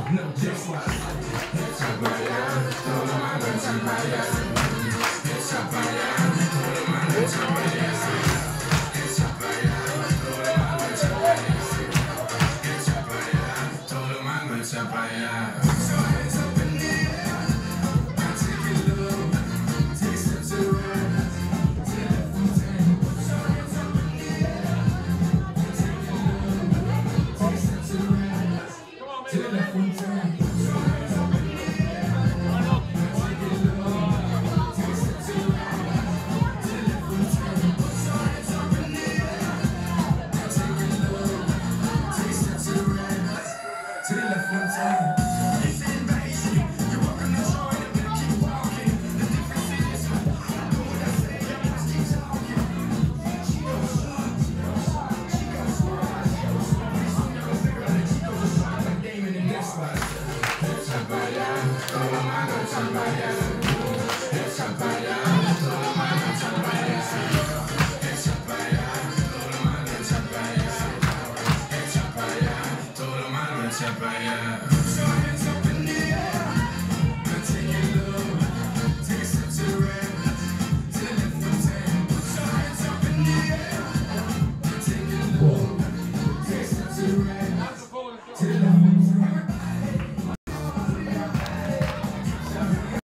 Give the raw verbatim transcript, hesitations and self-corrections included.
No, just what? Chapaya, todo lo malo en Chapaya. Chapaya, todo lo malo en Chapaya. Chapaya, todo lo malo en Chapaya. Chapaya, todo lo malo en Chapaya. Put your hands up in the air. I take it low. Take steps to the right. To the left and ten. Put your hands up in the air. I take it low. Take steps to the right. To the left and ten. Put your hands up in the air. I take it low. Take steps to the right. To the left and ten. Put your hands up in the air. I take it low. Take steps to the right. To the left and ten. It's invasion. You're welcome to join. I'm gonna keep walking. The difference is, I know what I say. I must keep talking. She goes short. She goes wide. Pretty soon you're gonna figure out that she goes a shot like Damon in this spot. Chapaya, todo lo malo en Chapaya. Chapaya, todo lo malo en Chapaya. Chapaya, todo lo malo en Chapaya. Chapaya, todo lo malo en Chapaya.